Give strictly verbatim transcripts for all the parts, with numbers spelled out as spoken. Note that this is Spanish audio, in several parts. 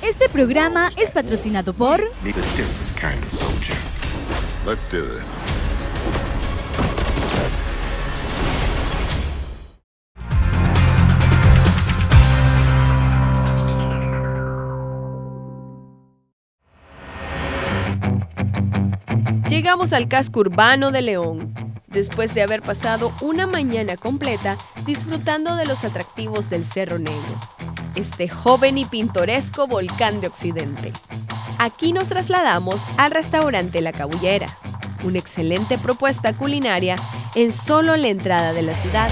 Este programa es patrocinado por... Let's do this. Llegamos al casco urbano de León, después de haber pasado una mañana completa disfrutando de los atractivos del Cerro Negro, este joven y pintoresco volcán de Occidente. Aquí nos trasladamos al restaurante La Cabullera, una excelente propuesta culinaria en solo la entrada de la ciudad.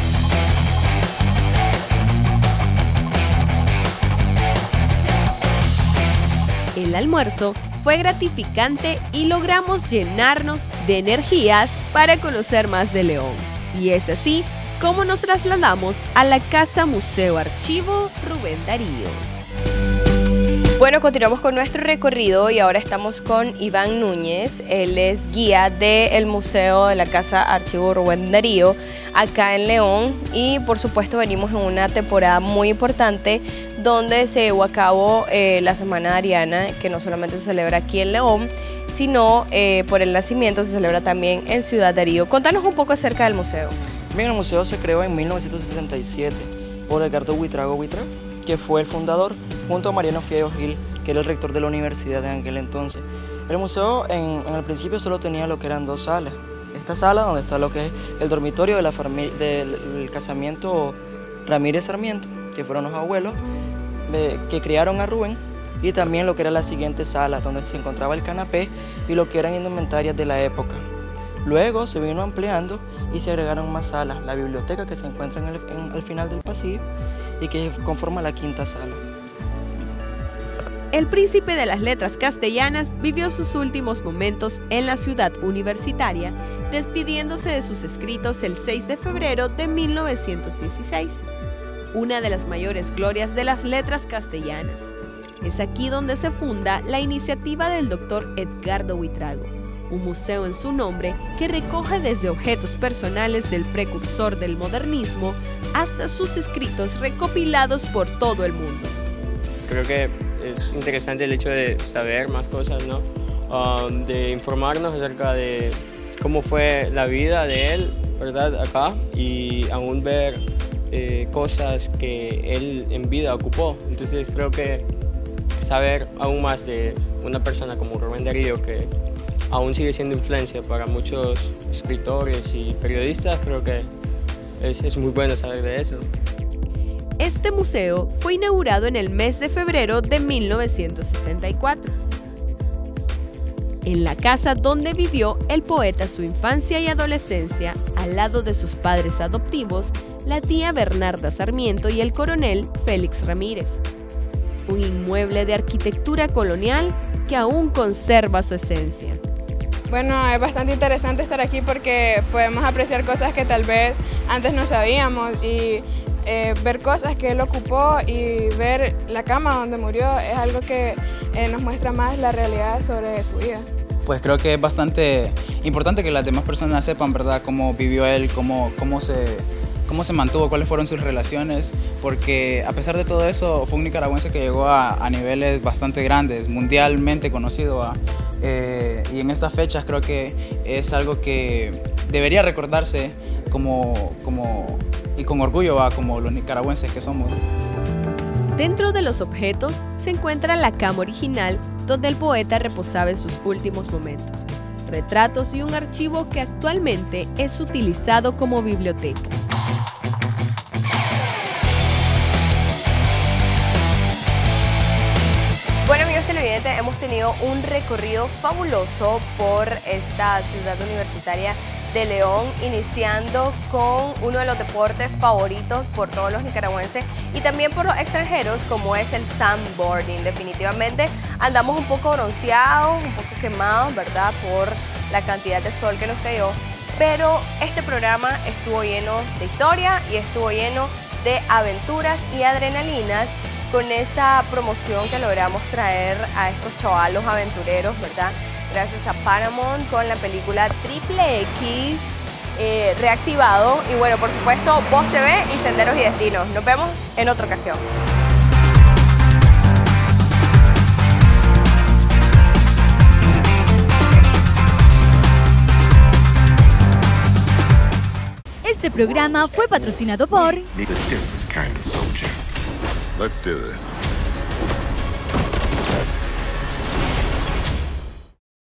El almuerzo fue gratificante y logramos llenarnos de energías para conocer más de León. Y es así como nos trasladamos a la Casa Museo Archivo Rubén Darío. Bueno, continuamos con nuestro recorrido y ahora estamos con Iván Núñez. Él es guía del Museo de la Casa Archivo Rubén Darío acá en León y por supuesto venimos en una temporada muy importante donde se llevó a cabo eh, la Semana de Ariana, que no solamente se celebra aquí en León, sino eh, por el nacimiento se celebra también en Ciudad Darío. Contanos un poco acerca del museo. Bien, el museo se creó en mil novecientos sesenta y siete por Edgardo Buitrago Buitrago, que fue el fundador, junto a Mariano Fierro Gil, que era el rector de la universidad de aquel entonces. El museo en, en el principio solo tenía lo que eran dos salas. Esta sala donde está lo que es el dormitorio de la del, del casamiento Ramírez Sarmiento, que fueron los abuelos eh, que criaron a Rubén, y también lo que era la siguiente sala donde se encontraba el canapé y lo que eran indumentarias de la época. Luego se vino ampliando y se agregaron más salas, la biblioteca que se encuentra en el, en, al final del pasillo y que conforma la quinta sala. El príncipe de las letras castellanas vivió sus últimos momentos en la ciudad universitaria, despidiéndose de sus escritos el seis de febrero de mil novecientos dieciséis, una de las mayores glorias de las letras castellanas. Es aquí donde se funda la iniciativa del doctor Edgardo Buitrago, un museo en su nombre que recoge desde objetos personales del precursor del modernismo hasta sus escritos recopilados por todo el mundo. Creo que es interesante el hecho de saber más cosas, ¿no? Um, de informarnos acerca de cómo fue la vida de él, ¿verdad? Acá, y aún ver eh, cosas que él en vida ocupó. Entonces creo que saber aún más de una persona como Rubén Darío, que aún sigue siendo influencia para muchos escritores y periodistas, creo que es, es muy bueno saber de eso. Este museo fue inaugurado en el mes de febrero de mil novecientos sesenta y cuatro, en la casa donde vivió el poeta su infancia y adolescencia, al lado de sus padres adoptivos, la tía Bernarda Sarmiento y el coronel Félix Ramírez. Un inmueble de arquitectura colonial que aún conserva su esencia. Bueno, es bastante interesante estar aquí porque podemos apreciar cosas que tal vez antes no sabíamos y eh, ver cosas que él ocupó y ver la cama donde murió es algo que eh, nos muestra más la realidad sobre su vida. Pues creo que es bastante importante que las demás personas sepan, ¿verdad?, cómo vivió él, cómo, cómo se... cómo se mantuvo, cuáles fueron sus relaciones, porque a pesar de todo eso fue un nicaragüense que llegó a, a niveles bastante grandes, mundialmente conocido, a, eh, y en estas fechas creo que es algo que debería recordarse como, como, y con orgullo, a, como los nicaragüenses que somos. Dentro de los objetos se encuentra la cama original donde el poeta reposaba en sus últimos momentos, retratos y un archivo que actualmente es utilizado como biblioteca. Bueno, amigos televidentes, hemos tenido un recorrido fabuloso por esta ciudad universitaria de León, iniciando con uno de los deportes favoritos por todos los nicaragüenses y también por los extranjeros, como es el sandboarding. Definitivamente andamos un poco bronceados, un poco quemados, ¿verdad?, por la cantidad de sol que nos cayó, pero este programa estuvo lleno de historia y estuvo lleno de aventuras y adrenalinas con esta promoción que logramos traer a estos chavalos aventureros, ¿verdad?, gracias a Paramount con la película Triple X eh, reactivado y bueno, por supuesto, Voz T V y Senderos y Destinos. Nos vemos en otra ocasión. programa fue patrocinado por Need a different kind of soldier. Let's do this.